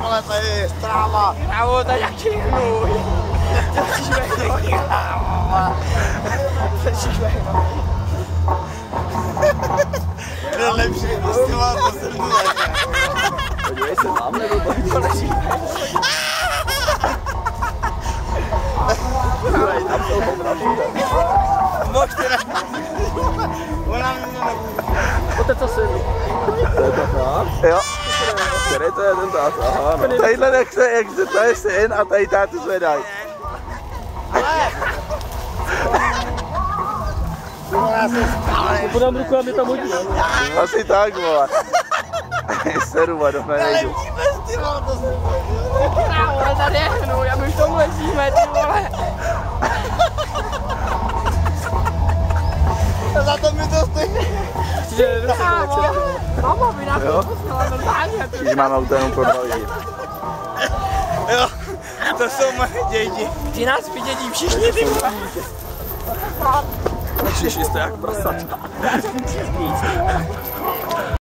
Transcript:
vole, tady je stráva. Kámo, tady jaký hnůj. To je lepší, prostě mám to srdu také. Podívej se, mám nebo to leží. Tam jsou popravdu. Mož teda. Ona mě nebude. Poté co syn. To je tata? Jo. Který to je ten tata? Aha, no. Tadyhle jak se to je syn a tady tátu zvedají. Podám ruku a mě tam hodí. Asi tak, vole. Seru, do mě nejdu. Lepší festival, to se... Kámo, ale tady je hnůj a my v tom ležíme, ty vole. Za to mi to stojí. Kámo, mama by nás to poslala normálně. Když mám auto jenom pro 2 lidi. Jo, to jsou moje děti. Ty nás vidědí všichni, ty vole. Všichni jste jak prasat.